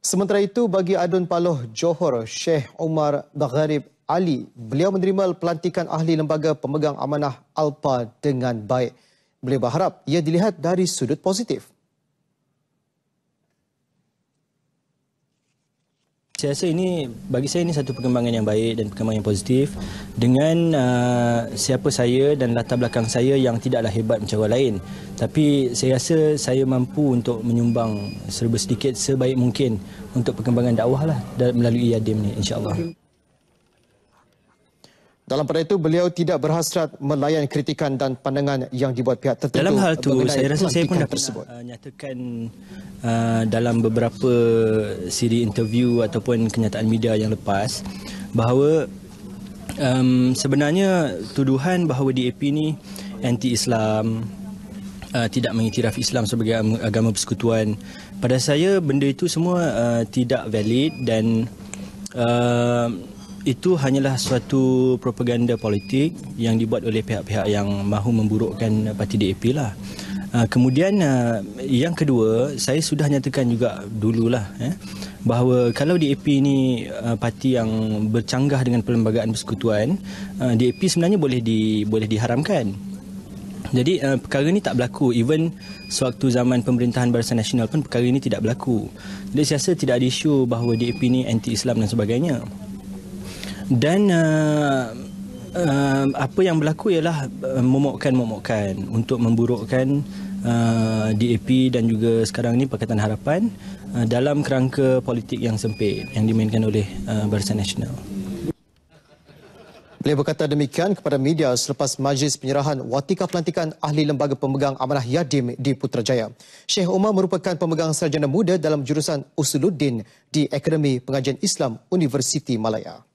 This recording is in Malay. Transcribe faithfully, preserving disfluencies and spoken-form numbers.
Sementara itu, bagi Adun Paloh Johor, Sheikh Omar Bagharib Ali, beliau menerima pelantikan ahli lembaga pemegang amanah ALPA dengan baik. Beliau berharap ia dilihat dari sudut positif. Saya rasa ini, bagi saya ini satu perkembangan yang baik dan perkembangan yang positif dengan uh, siapa saya dan latar belakang saya yang tidaklah hebat macam orang lain. Tapi saya rasa saya mampu untuk menyumbang serba sedikit sebaik mungkin untuk perkembangan dakwah lah melalui Yadim ni, insya-Allah. Dalam pada itu, beliau tidak berhasrat melayan kritikan dan pandangan yang dibuat pihak tertentu. Dalam hal itu, saya rasa saya pun dah tersebut. pernah uh, nyatakan uh, dalam beberapa siri interview ataupun kenyataan media yang lepas bahawa um, sebenarnya tuduhan bahawa D A P ni anti-Islam, uh, tidak mengiktiraf Islam sebagai agama persekutuan, pada saya benda itu semua uh, tidak valid dan uh, itu hanyalah suatu propaganda politik yang dibuat oleh pihak-pihak yang mahu memburukkan parti D A P lah. Uh, kemudian uh, yang kedua, saya sudah nyatakan juga dululah eh, bahawa kalau D A P ini uh, parti yang bercanggah dengan perlembagaan persekutuan, uh, D A P sebenarnya boleh di boleh diharamkan. Jadi uh, perkara ini tak berlaku. Even sewaktu zaman pemerintahan Barisan Nasional pun perkara ini tidak berlaku. Jadi saya rasa tidak ada isu bahawa D A P ini anti-Islam dan sebagainya. Dan uh, uh, apa yang berlaku ialah uh, momokkan-momokkan untuk memburukkan uh, D A P dan juga sekarang ni Pakatan Harapan uh, dalam kerangka politik yang sempit yang dimainkan oleh uh, Barisan Nasional. Beliau berkata demikian kepada media selepas majlis penyerahan watika pelantikan ahli lembaga pemegang amanah Yadim di Putrajaya. Sheikh Omar merupakan pemegang sarjana muda dalam jurusan Usuluddin di Akademi Pengajian Islam Universiti Malaya.